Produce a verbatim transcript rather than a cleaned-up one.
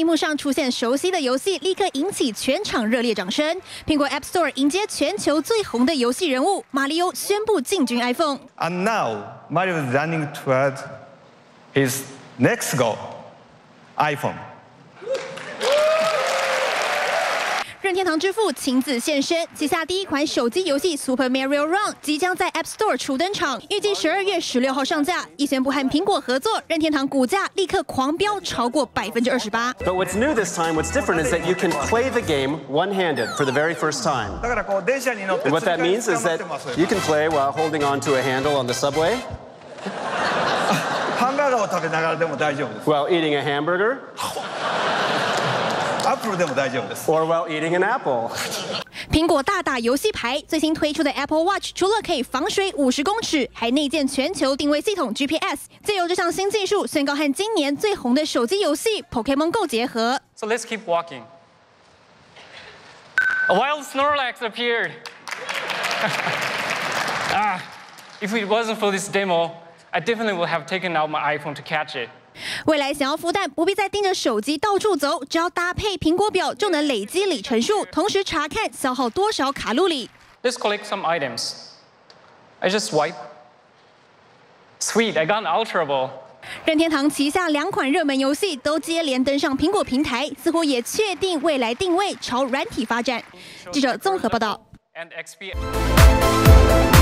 荧幕上出现熟悉的游戏，立刻引起全场热烈掌声。苹果 App Store 迎接全球最红的游戏人物马里欧宣布进军 iPhone。 And now Mario is running toward his next goal, iPhone. 任天堂之父亲自现身，旗下第一款手机游戏 Super Mario Run 即将在 App Store 初登场，预计十二月十六号上架。一宣布和苹果合作，任天堂股价立刻狂飙超过百分之二十八。 But what's new this time, what's different is that you can play the game one-handed for the very first time. And what that means is that you can play while holding onto a handle on the subway. ハンバーガーを食べながらでも大丈夫です。 While eating a hamburger. アップルでも大丈夫です。 Or while eating an apple. 苹果大打游戏牌，最新推出的 Apple Watch 除了可以防水五十公尺，还内建全球定位系统 G P S。借由这项新技术，宣告和今年最红的手机游戏 Pokemon Go 结合。 So let's keep walking. A wild Snorlax appeared. ah, if it wasn't for this demo, I definitely would have taken out my iPhone to catch it. 未来想要孵蛋，不必再盯着手机到处走，只要搭配苹果表就能累积里程数，同时查看消耗多少卡路里。 Let's collect some items. I just swipe. Sweet, I got an Ultra Ball. 任天堂旗下两款热门游戏都接连登上苹果平台，似乎也确定未来定位朝软体发展。记者综合报道。 And X P